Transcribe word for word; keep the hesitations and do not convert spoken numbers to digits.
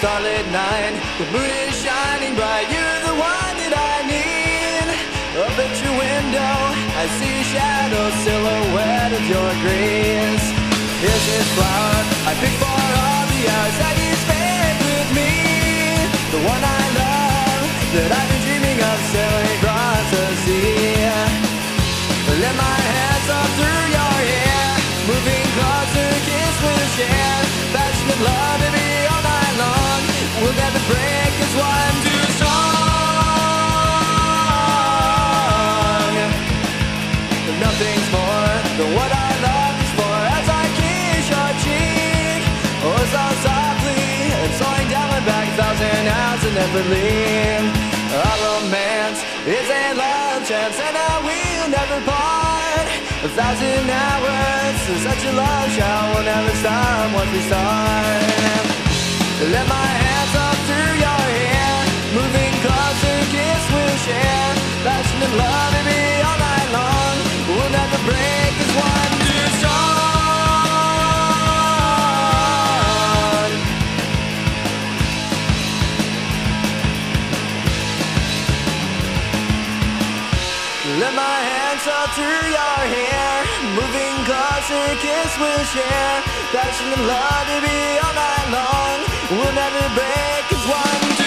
starlit night, the moon is shining bright. You're the one that I need. Up at your window, I see shadows, silhouette of your grace. Here's this flower I picked for all the hours that you spent with me. The one I love, that I've been dreaming of sailing across the sea. Let my hands up through your hair, moving closer, kiss we'll share. Passionate love, baby, all night long. We'll never break, it's one too strong. Nothing's more than what I love is for. As I kiss your cheek, oh so softly, and slowing down my back, a thousand hours and never leave. Our romance is a love chance, and I will never part. A thousand hours, such a love shall will never stop once we start. Let my hands up through your hair, moving closer, kiss we'll share. Passionate love, baby, all night long. We'll never break, this one too strong. Let my hands up through your hair, moving closer, kiss we'll share. Passionate love, baby, all night long. We'll never break, it's one too